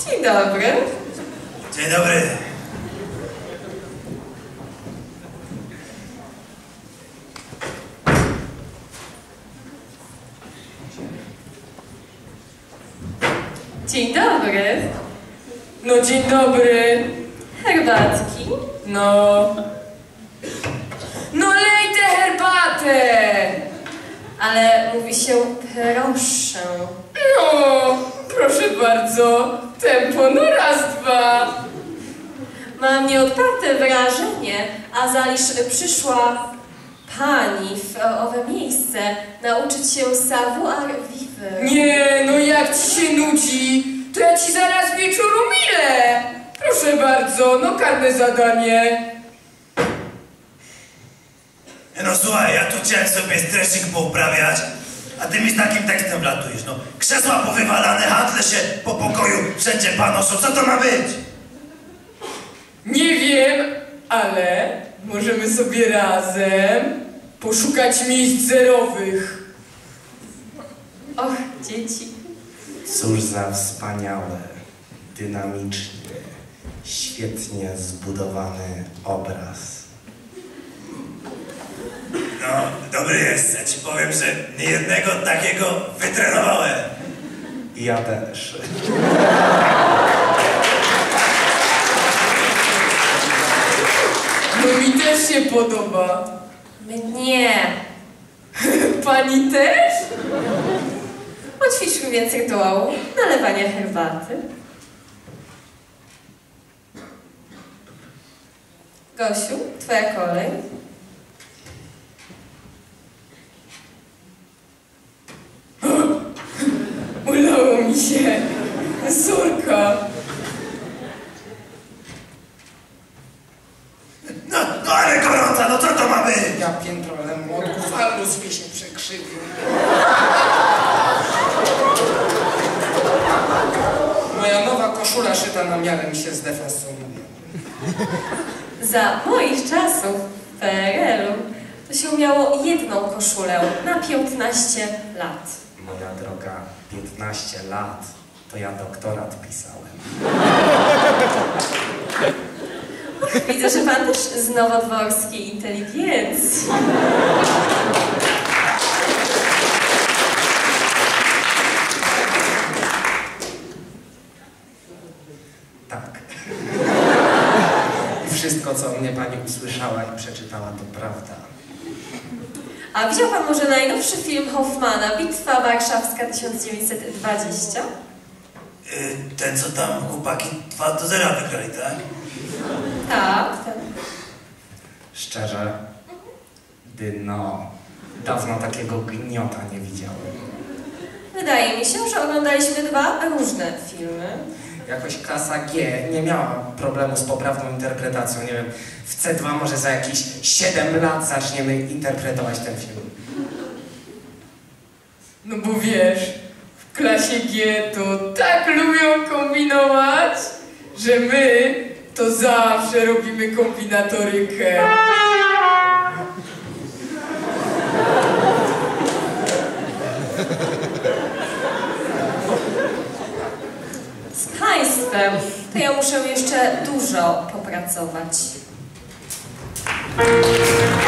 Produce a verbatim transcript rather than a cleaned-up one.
Dzień dobry. Dzień dobry. Dzień dobry. No dzień dobry. Herbatki? No. No lej tę herbatę! Ale mówi się proszę. No, proszę bardzo. Tempo, no raz, dwa. Mam nieodparte wrażenie, a zaliż przyszła pani w owe miejsce nauczyć się savoir vivre. Nie, no jak ci się nudzi, to ja ci zaraz wieczoru milę. Proszę bardzo, no karne zadanie. No słuchaj, ja tu chciałem sobie stresik pouprawiać, a ty mi z takim tekstem wlatujesz. No, krzesła powywalane, handle się po pokoju wszędzie panoszą. Co to ma być? Nie wiem, ale możemy sobie razem poszukać miejsc zerowych. Och, dzieci. Cóż za wspaniałe, dynamicznie, świetnie zbudowany obraz. No, dobry jest. Ja ci powiem, że niejednego takiego wytrenowałem. Ja też. No mi też się podoba. Mnie. Pani też? Poćwiczmy więc rytuału nalewania herbaty. Gosiu, twoja kolej. Udało mi się. Córka. No, no ale gorąca, no co to ma być? Ja piętro, ale młotku, fallus mi się przekrzywił. Moja nowa koszula szyta na miarę mi się zdefasowuje. Za moich czasów w P R L u to się miało jedną koszulę na piętnaście lat. Moja droga, piętnaście lat, to ja doktorat pisałem. Widzę, że pan też z nowodworskiej inteligencji. Tak. I wszystko, co o mnie pani usłyszała i przeczytała, to prawda. A widział pan może najnowszy film Hoffmana, Bitwa Warszawska tysiąc dziewięćset dwadzieścia? Yy, ten, co tam chłopaki dwa do zera wygrali, tak? Tak, tak. Szczerze, dyno, dawno takiego gniota nie widziałem. Wydaje mi się, że oglądaliśmy dwa różne filmy. Jakoś klasa G nie miała problemu z poprawną interpretacją. Nie wiem, w C dwa może za jakieś siedem lat zaczniemy interpretować ten film. No bo wiesz, w klasie G to tak lubią kombinować, że my to zawsze robimy kombinatorykę. Z państwem to ja muszę jeszcze dużo popracować.